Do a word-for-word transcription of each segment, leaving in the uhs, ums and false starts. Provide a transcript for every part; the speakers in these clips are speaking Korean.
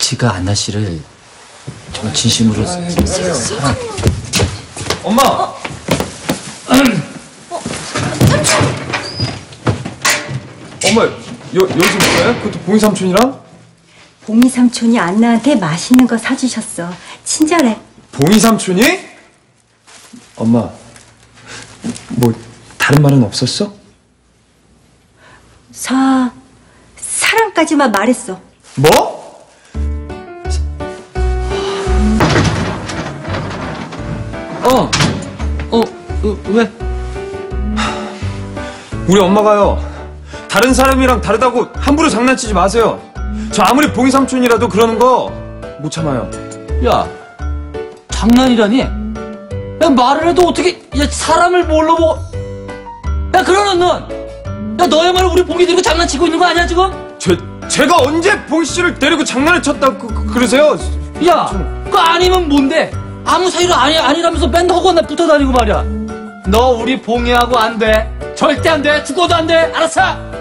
씨가 안나 씨를 정말 진심으로 사랑. 엄마! 어? 엄마, 여, 여기서 뭐해? 그것도 봉이 삼촌이랑? 봉이 삼촌이 안나한테 맛있는 거 사주셨어. 친절해. 봉이 삼촌이? 엄마, 뭐 다른 말은 없었어? 사... 사랑까지만 말했어. 뭐? 어, 어, 어, 왜? 우리 엄마가요, 다른 사람이랑 다르다고 함부로 장난치지 마세요. 저 아무리 봉이 삼촌이라도 그러는 거 못 참아요. 야, 장난이라니? 야, 말을 해도 어떻게, 야, 사람을 뭘로 보고. 야, 그러는 넌, 야, 너야말로 우리 봉이 데리고 장난치고 있는 거 아니야, 지금? 제, 제가 언제 봉이 씨를 데리고 장난을 쳤다고 그, 그, 그러세요? 야, 그거 아니면 뭔데? 아무 사이로 아니, 아니라면서 맨날 허구한 날 붙어 다니고 말이야. 너 우리 봉이하고 안 돼. 절대 안 돼. 죽어도 안 돼. 알았어?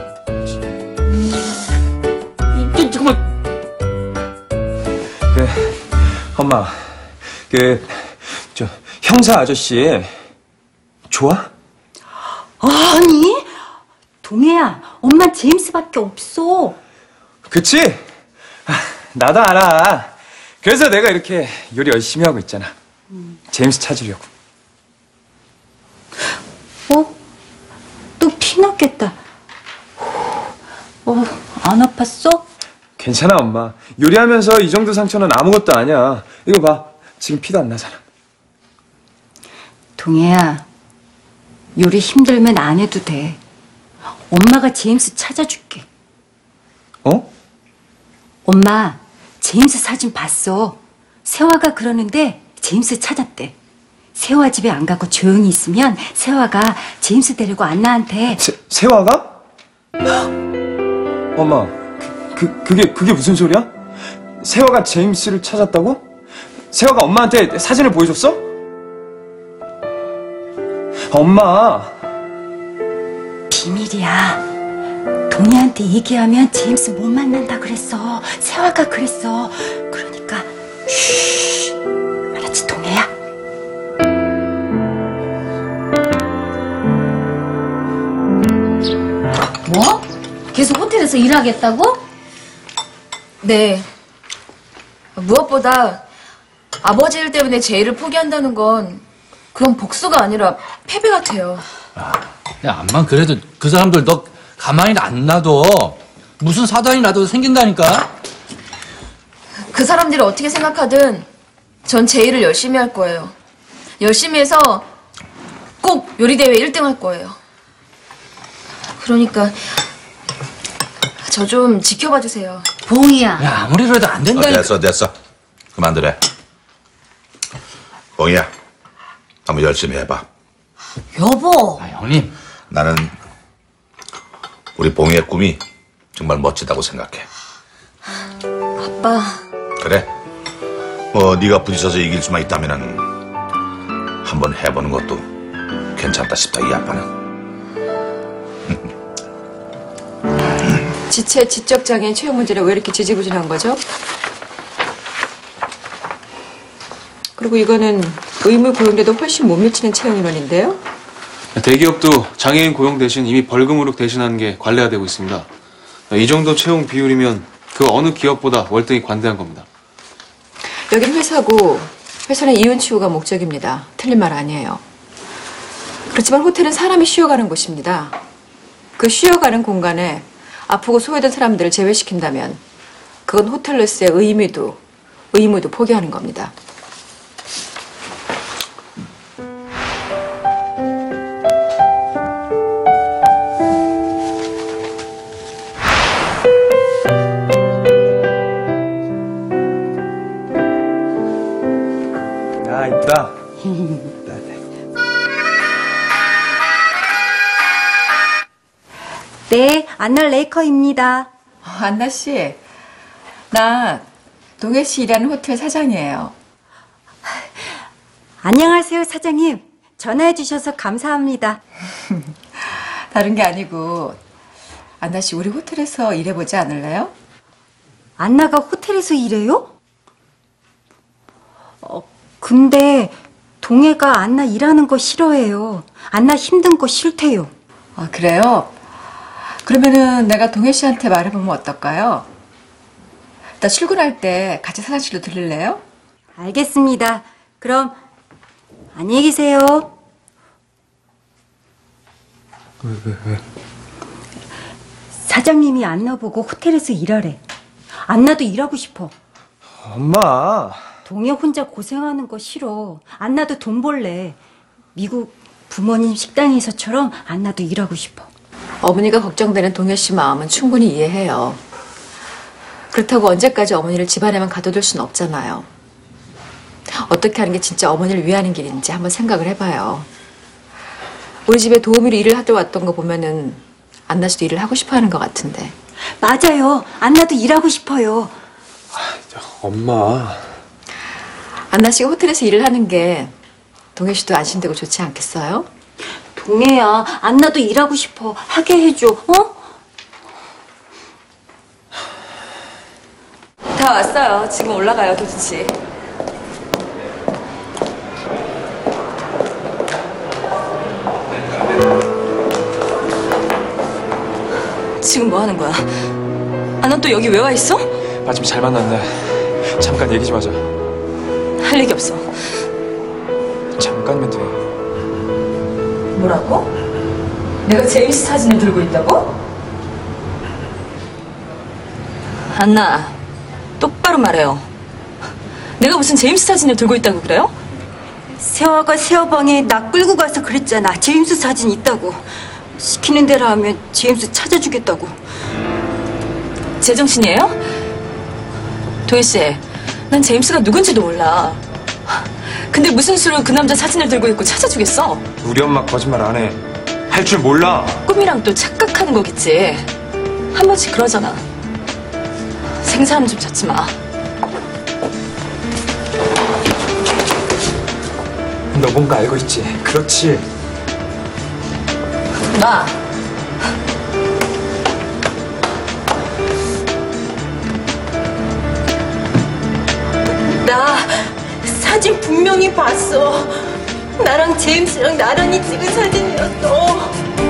이게 정말. 그, 엄마, 그, 저, 형사 아저씨, 좋아? 아니? 동해야, 엄마 제임스밖에 없어. 그치? 아, 나도 알아. 그래서 내가 이렇게 요리 열심히 하고 있잖아. 음. 제임스 찾으려고. 어? 또 피 났겠다. 어, 안 아팠어? 괜찮아, 엄마. 요리하면서 이 정도 상처는 아무것도 아니야. 이거 봐. 지금 피도 안 나잖아. 동해야, 요리 힘들면 안 해도 돼. 엄마가 제임스 찾아줄게. 어? 엄마, 제임스 사진 봤어. 세화가 그러는데 제임스 찾았대. 세화 집에 안 가고 조용히 있으면 세화가 제임스 데리고 안나한테. 세, 세화가? 엄마, 그, 그, 그게, 그게 무슨 소리야? 세화가 제임스를 찾았다고? 세화가 엄마한테 사진을 보여줬어? 엄마. 비밀이야. 동해한테 얘기하면 제임스 못 만난다 그랬어. 세화가 그랬어. 그러니까 쉬. 알았지, 동해야? 뭐? 계속 호텔에서 일하겠다고? 네. 무엇보다 아버지 일 때문에 제 일을 포기한다는 건 그건 복수가 아니라 패배 같아요. 야, 암만 그래도 그 사람들 너 가만히 안 놔둬. 무슨 사단이 나도 생긴다니까. 그 사람들이 어떻게 생각하든 전 제 일을 열심히 할 거예요. 열심히 해서 꼭 요리대회 일 등 할 거예요. 그러니까 저 좀 지켜봐 주세요. 봉이야. 야, 아무리 그래도 안 어, 된다니까. 됐어 됐어 그만두래. 봉이야, 한번 열심히 해봐. 여보. 아, 형님. 나는 우리 봉이의 꿈이 정말 멋지다고 생각해. 아빠. 그래? 뭐 네가 부딪혀서 이길 수만 있다면은 한번 해보는 것도 괜찮다 싶다, 이 아빠는. 지체 지적장애인 채용 문제를 왜 이렇게 지지부진한 거죠? 그리고 이거는 의무 고용돼도 훨씬 못 미치는 채용 인원인데요? 대기업도 장애인 고용 대신 이미 벌금으로 대신하는 게 관례화되고 있습니다. 이 정도 채용 비율이면 그 어느 기업보다 월등히 관대한 겁니다. 여긴 회사고 회사는 이윤 추구가 목적입니다. 틀린 말 아니에요. 그렇지만 호텔은 사람이 쉬어가는 곳입니다. 그 쉬어가는 공간에 아프고 소외된 사람들을 제외시킨다면 그건 호텔로서의 의미도 의무도 포기하는 겁니다. 야, 이쁘다. 네, 안나 레이커입니다. 어, 안나 씨, 나 동해 씨 일하는 호텔 사장이에요. 안녕하세요, 사장님. 전화해 주셔서 감사합니다. 다른 게 아니고 안나 씨 우리 호텔에서 일해보지 않을래요? 안나가 호텔에서 일해요? 어, 근데 동해가 안나 일하는 거 싫어해요. 안나 힘든 거 싫대요. 아, 그래요? 그러면은 내가 동해 씨한테 말해보면 어떨까요? 나 출근할 때 같이 사무실로 들릴래요? 알겠습니다. 그럼 안녕히 계세요. 왜, 왜, 왜? 사장님이 안나 보고 호텔에서 일하래. 안나도 일하고 싶어. 엄마. 동해 혼자 고생하는 거 싫어. 안나도 돈 벌래. 미국 부모님 식당에서처럼 안나도 일하고 싶어. 어머니가 걱정되는 동해 씨 마음은 충분히 이해해요. 그렇다고 언제까지 어머니를 집안에만 가둬둘 수는 없잖아요. 어떻게 하는 게 진짜 어머니를 위하는 길인지 한번 생각을 해봐요. 우리 집에 도우미로 일을 하러 왔던 거 보면은 안나 씨도 일을 하고 싶어 하는 것 같은데. 맞아요. 안나도 일하고 싶어요. 엄마. 안나 씨가 호텔에서 일을 하는 게 동해 씨도 안심되고 좋지 않겠어요? 동해야, 안나도 일하고 싶어. 하게 해줘, 어? 다 왔어요. 지금 올라가요, 도지치. 지금 뭐 하는 거야? 아, 넌 또 여기 왜 와 있어? 마침 잘 만났네. 잠깐 얘기 좀 하자. 할 얘기 없어. 잠깐면 돼. 뭐라고? 내가 제임스 사진을 들고 있다고? 안나, 똑바로 말해요. 내가 무슨 제임스 사진을 들고 있다고 그래요? 세화가 세화방에 나 끌고 가서 그랬잖아. 제임스 사진 있다고. 시키는 대로 하면 제임스 찾아주겠다고. 제정신이에요? 도희 씨, 난 제임스가 누군지도 몰라. 근데 무슨 수로 그 남자 사진을 들고 있고 찾아주겠어? 우리 엄마 거짓말 안 해. 할 줄 몰라. 꿈이랑 또 착각하는 거겠지. 한 번씩 그러잖아. 생사람 좀 찾지 마. 너 뭔가 알고 있지? 그렇지. 나. 나 사진 분명히 봤어. 나랑 제임스랑 나란히 찍은 사진이었어.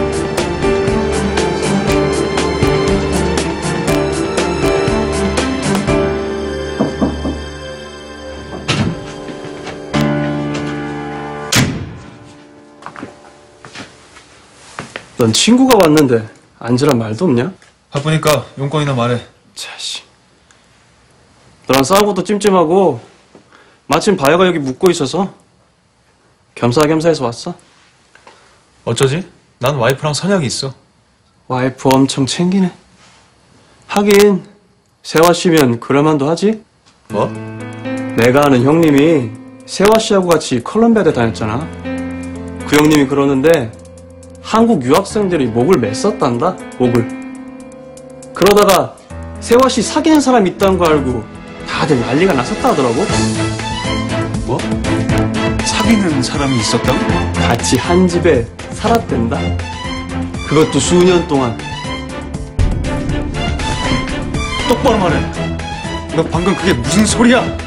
넌 친구가 왔는데 앉으란 말도 없냐? 바쁘니까 용건이나 말해. 자식. 너랑 싸우고도 찜찜하고 마침 바야가 여기 묵고 있어서 겸사겸사해서 왔어. 어쩌지? 난 와이프랑 선약이 있어. 와이프 엄청 챙기네. 하긴 세화 씨면 그럴만도 하지. 뭐? 내가 아는 형님이 세화 씨하고 같이 컬럼비아대 다녔잖아. 그 형님이 그러는데 한국 유학생들이 목을 맸었단다. 목을. 그러다가 세화 씨 사귀는 사람 있다는 거 알고 다들 난리가 났었다 하더라고. 뭐? 사귀는 사람이 있었다고? 같이 한 집에 살았댄다. 그것도 수년 동안. 똑바로 말해. 너 방금 그게 무슨 소리야?